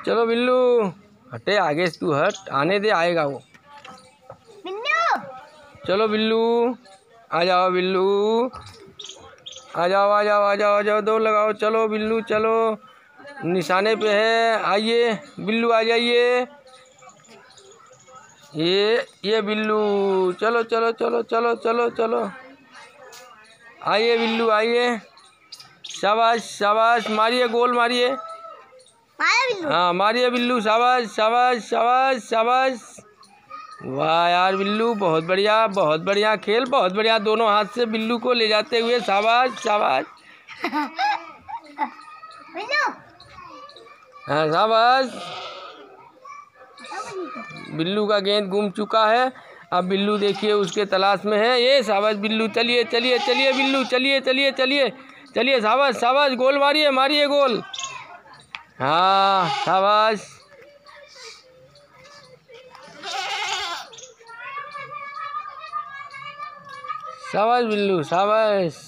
चलो बिल्लू, हटे आगे से, तू हट, आने दे, आएगा वो। चलो बिल्लू, आ जाओ बिल्लू, आ जाओ आ जाओ आ जाओ आ जाओ, दौड़ लगाओ, चलो बिल्लू चलो, निशाने पे है, आइए बिल्लू आ जाइए। ये बिल्लू, चलो चलो चलो चलो चलो चलो, आइए बिल्लू आइए, शाबाश शाबाश, मारिए गोल मारिए, हाँ मारिए बिल्लू, शाबाश शाबाश शाबाश शाबाश। वाह यार बिल्लू, बहुत बढ़िया खेल, बहुत बढ़िया, दोनों हाथ से बिल्लू को ले जाते हुए, शाबाश शाबाश, हाँ शाबाश। बिल्लू का गेंद गुम चुका है, अब बिल्लू देखिए उसके तलाश में है, ये शाबाश बिल्लू, चलिए चलिए चलिए बिल्लू, चलिए चलिए चलिए चलिए, शाबाश शाबाश, गोल मारिए मारिए गोल, हाँ शाबाश। शाबाश बिल्लू शाबाश।